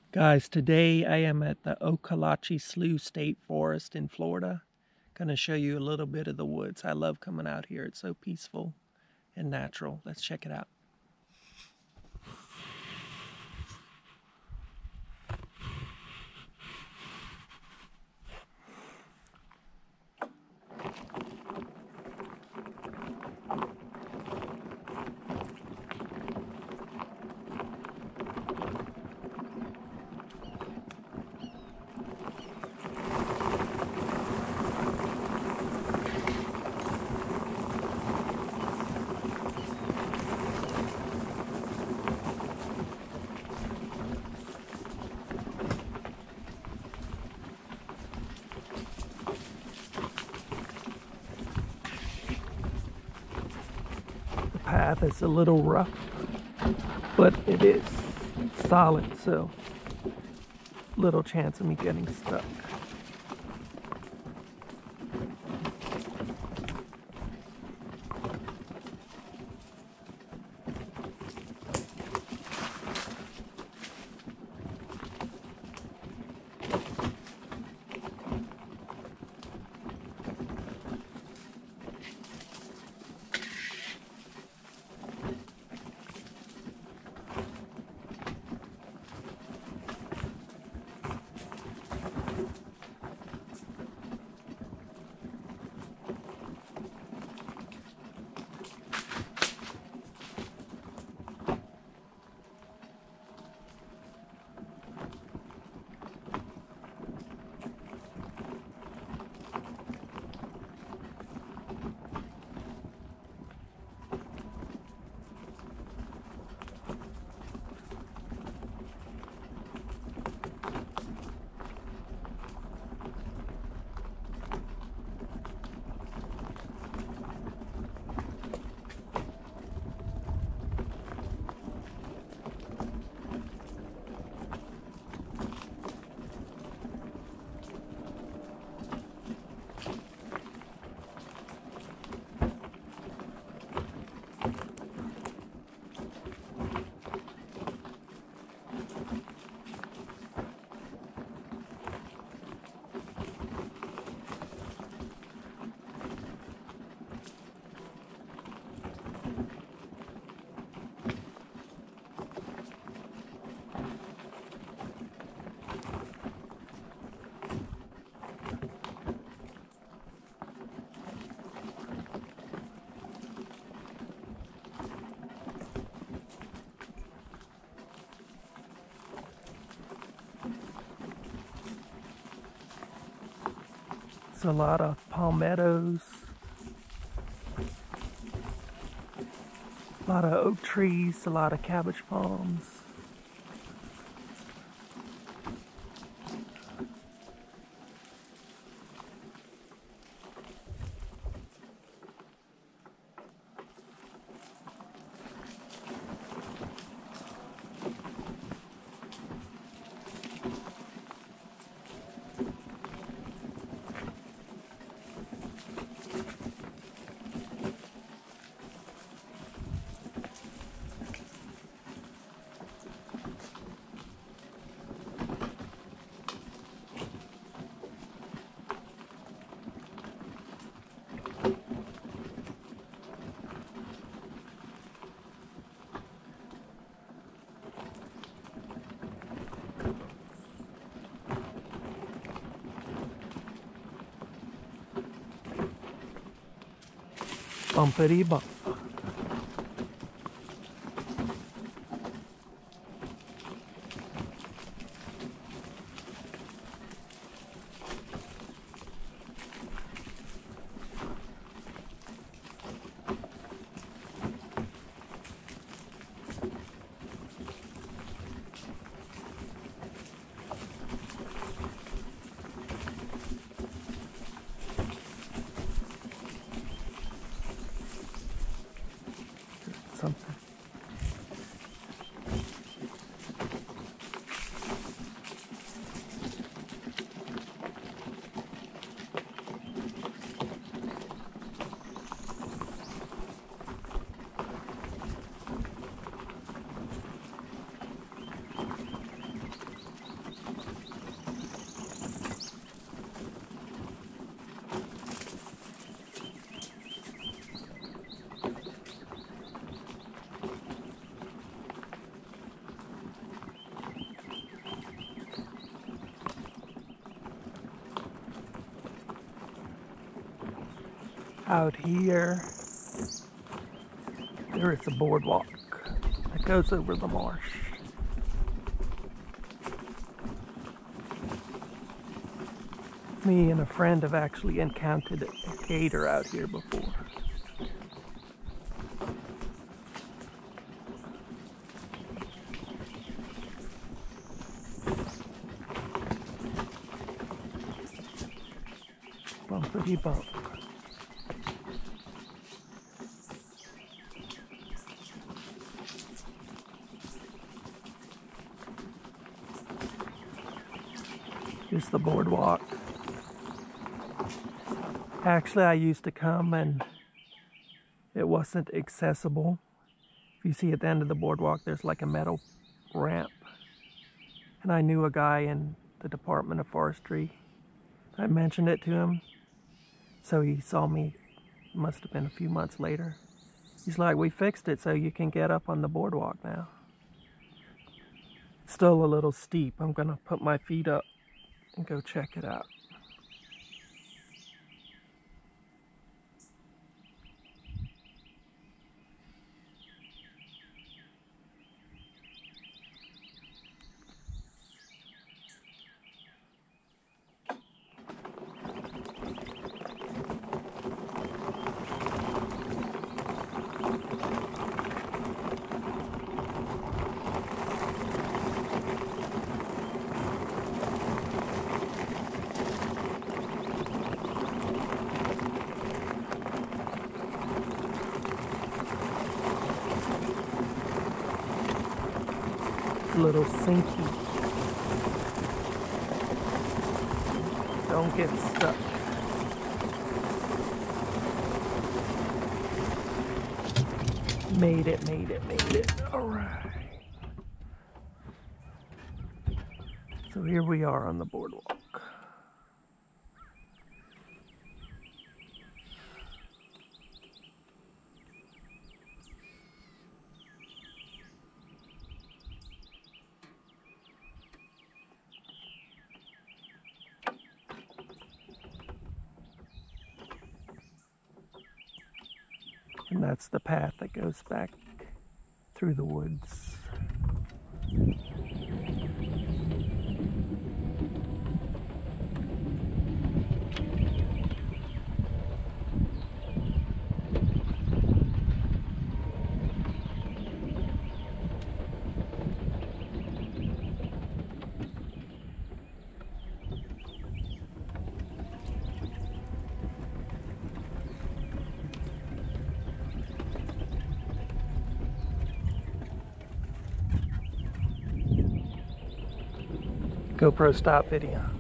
Guys, today I am at the Okaloacoochee Slough State Forest in Florida. Gonna show you a little bit of the woods. I love coming out here. It's so peaceful and natural. Let's check it out. The path is a little rough, but it is solid, so little chance of me getting stuck. It's a lot of palmettos, a lot of oak trees, a lot of cabbage palms. Bumpity bump. Out here, there is a boardwalk that goes over the marsh. Me and a friend have actually encountered a gator out here before. Bumpity bump. Here's the boardwalk. Actually, I used to come and it wasn't accessible. If you see at the end of the boardwalk, there's like a metal ramp. And I knew a guy in the Department of Forestry. I mentioned it to him. So he saw me, must have been a few months later. He's like, we fixed it so you can get up on the boardwalk now. Still a little steep. I'm gonna put my feet up and go check it out. A little sinky. Don't get stuck. Made it. All right. So here we are on the boardwalk. And that's the path that goes back through the woods. GoPro stop video.